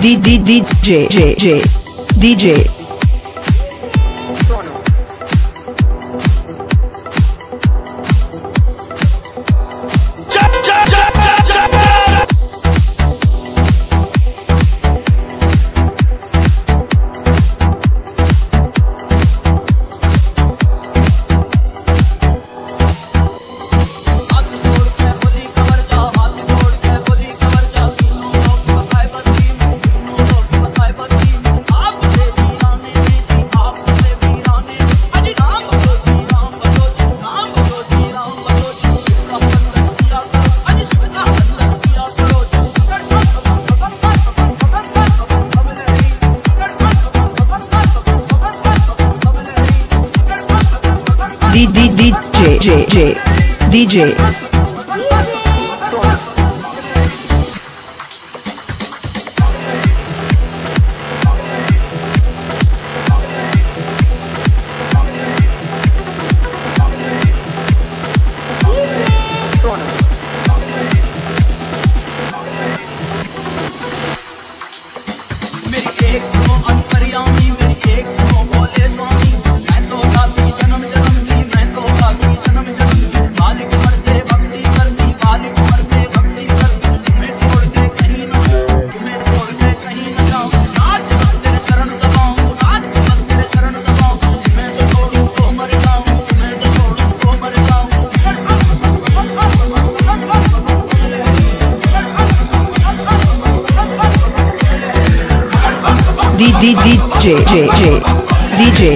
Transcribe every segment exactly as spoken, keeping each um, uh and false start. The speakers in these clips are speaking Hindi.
D D D J J J D J D D D J J J D J D D D J J J D J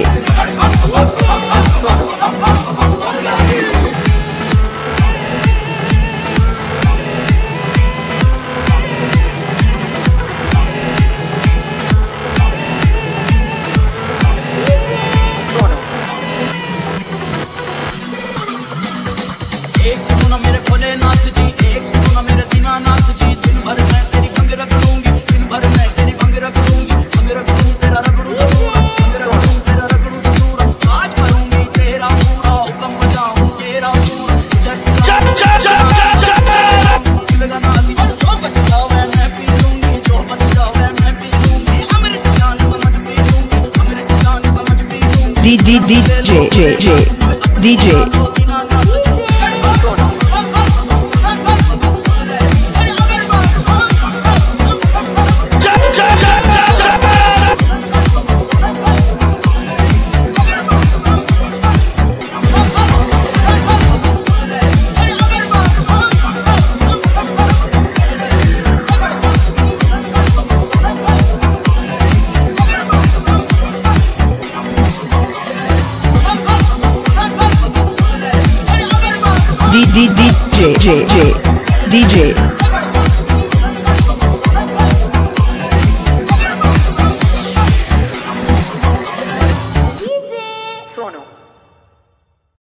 एक सुनो मेरे भोलेनाथ जी, एक सुनो मेरे दीनानाथ जी। दिन भर मैं तेरी भंग रख लूंगी, दिन भर मैं तेरी भंग रख लूंगी। भंग रख लूं तेरा रगड़ू जसूरा, भंग रख लूं तेरा रगड़ू जसूरा। आज करूंगी तेरा पूरा हुक्म बजाऊं तेरा पूरा। चप चप चप चप चप लगाना दी जो बच जावे मैं पी लूंगी, जो बच जावे मैं पी लूंगी। अमृत जान समझ पी लूंगी, अमृत जान समझ पी लूंगी। D D D J J J D J D D D J J J D J